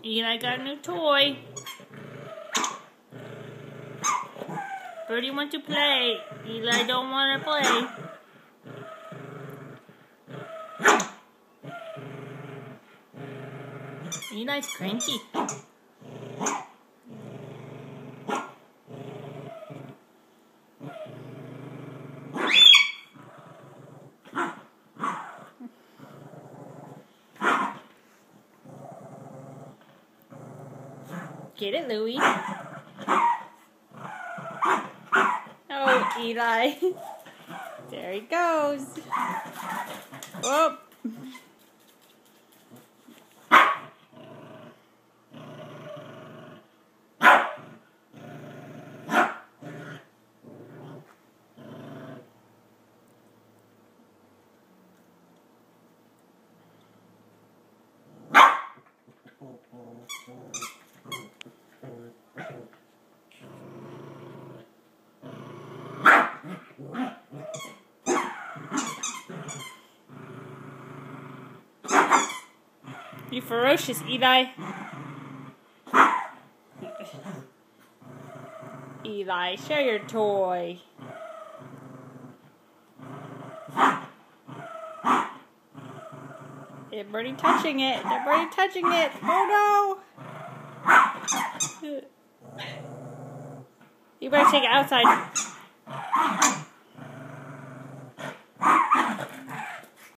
Eli got a new toy. Birdie wants to play. Eli don't want to play. Eli's cranky. Get it, Louie. Oh, Eli. There he goes. Whoop. You ferocious, Eli. Eli, share your toy. They're already touching it. They're already touching it. Oh no! You better take it outside.